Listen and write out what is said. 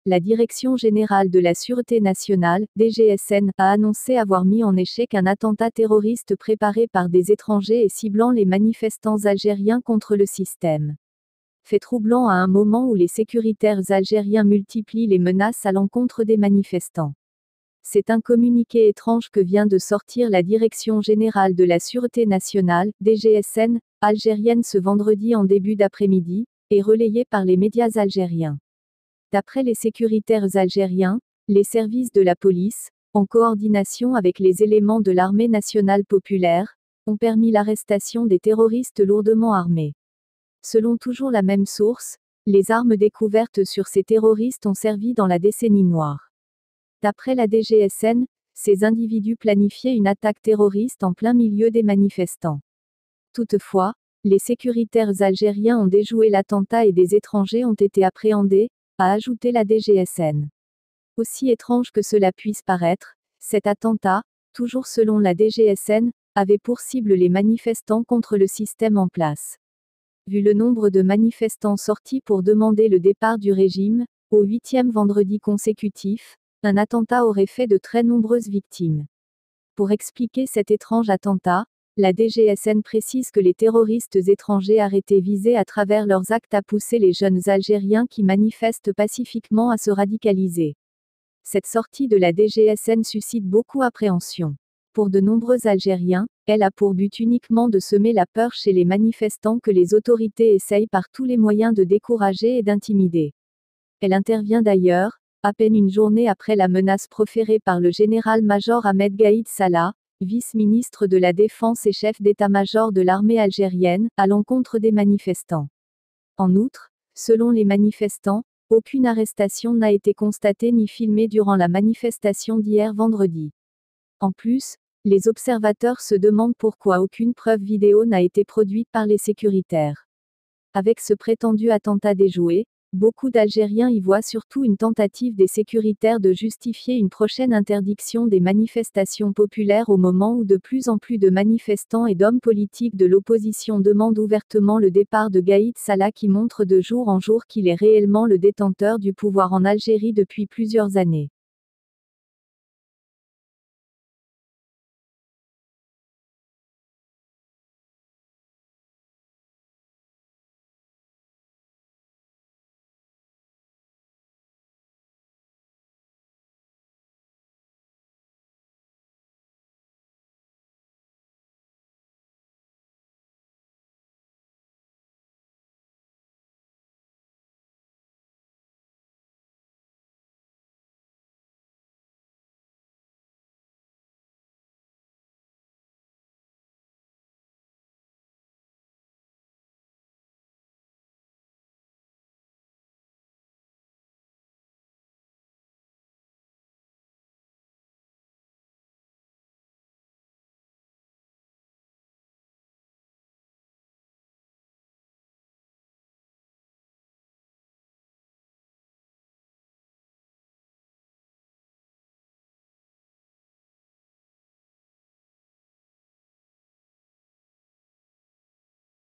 la Direction générale de la Sûreté nationale, DGSN, a annoncé avoir mis en échec un attentat terroriste préparé par des étrangers et ciblant les manifestants algériens contre le système. Fait troublant à un moment où les sécuritaires algériens multiplient les menaces à l'encontre des manifestants. C'est un communiqué étrange que vient de sortir la Direction générale de la Sûreté nationale, DGSN, algérienne ce vendredi en début d'après-midi, et relayé par les médias algériens. D'après les sécuritaires algériens, les services de la police, en coordination avec les éléments de l'armée nationale populaire, ont permis l'arrestation des terroristes lourdement armés. Selon toujours la même source, les armes découvertes sur ces terroristes ont servi dans la décennie noire. D'après la DGSN, ces individus planifiaient une attaque terroriste en plein milieu des manifestants. Toutefois, les sécuritaires algériens ont déjoué l'attentat et des étrangers ont été appréhendés, a ajouté la DGSN. Aussi étrange que cela puisse paraître, cet attentat, toujours selon la DGSN, avait pour cible les manifestants contre le système en place. Vu le nombre de manifestants sortis pour demander le départ du régime, au 8e vendredi consécutif, un attentat aurait fait de très nombreuses victimes. Pour expliquer cet étrange attentat, la DGSN précise que les terroristes étrangers arrêtés visaient à travers leurs actes à pousser les jeunes Algériens qui manifestent pacifiquement à se radicaliser. Cette sortie de la DGSN suscite beaucoup d'appréhension. Pour de nombreux Algériens, elle a pour but uniquement de semer la peur chez les manifestants que les autorités essayent par tous les moyens de décourager et d'intimider. Elle intervient d'ailleurs, à peine une journée après la menace proférée par le général-major Ahmed Gaïd Salah, vice-ministre de la Défense et chef d'état-major de l'armée algérienne, à l'encontre des manifestants. En outre, selon les manifestants, aucune arrestation n'a été constatée ni filmée durant la manifestation d'hier vendredi. En plus, les observateurs se demandent pourquoi aucune preuve vidéo n'a été produite par les sécuritaires. Avec ce prétendu attentat déjoué, beaucoup d'Algériens y voient surtout une tentative des sécuritaires de justifier une prochaine interdiction des manifestations populaires au moment où de plus en plus de manifestants et d'hommes politiques de l'opposition demandent ouvertement le départ de Gaïd Salah qui montre de jour en jour qu'il est réellement le détenteur du pouvoir en Algérie depuis plusieurs années.